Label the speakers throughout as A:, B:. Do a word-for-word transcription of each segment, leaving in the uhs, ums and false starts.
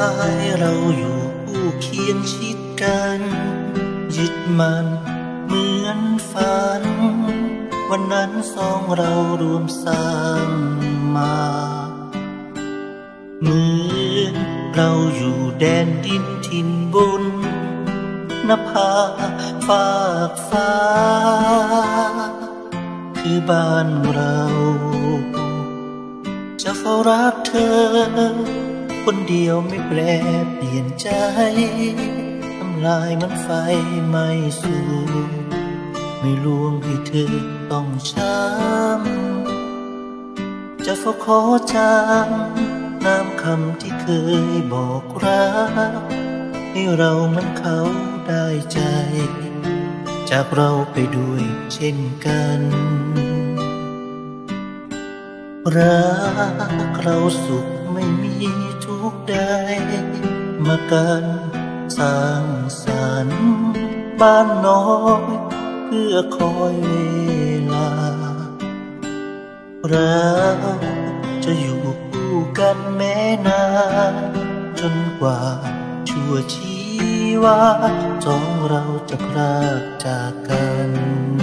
A: ายเราอยู่คู่เคียงชิดกันยึดมันเหมือนฝันวันนั้นสองเรารวมสร้างมาเหมือนเราอยู่แดนดินถิ่นบนนภาฝากฟ้าคือบ้านเราจะเฝ้ารักเธอคนเดียวไม่แปรเปลี่ยนใจทำลายมันไฟไม่สู้ไม่ลวงให้เธอต้องช้ำจะเฝ้าขอจำน้ำคำที่เคยบอกรักให้เราเหมือนเขาได้ใจจากเราไปด้วยเช่นกันรักเราสุขไม่มีทุกข์ใดมากันสร้างสรรค์บ้านน้อยเพื่อคอยเวลาเราจะอยู่คู่กันแม้นานจนกว่าชั่วชีวาสองเราจะพรากจากกัน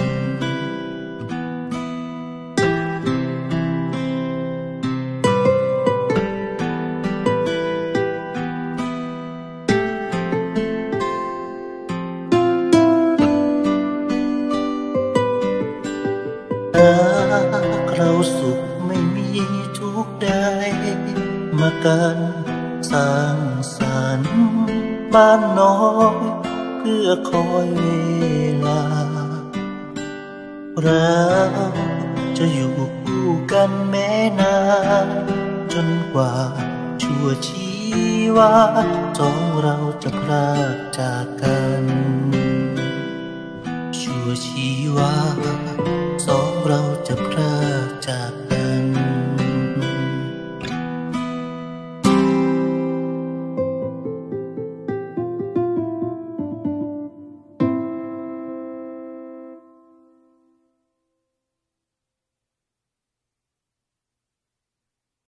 A: รักเราสุขไม่มีทุกข์ใดมากันสร้างสรรค์บ้านน้อยเพื่อคอยเวลาเราจะอยู่คู่กันแม้นานจนกว่าชั่วชีวาสองเราจะพรากจากกันชั่วชีวาสองเราจะพรากจากกัน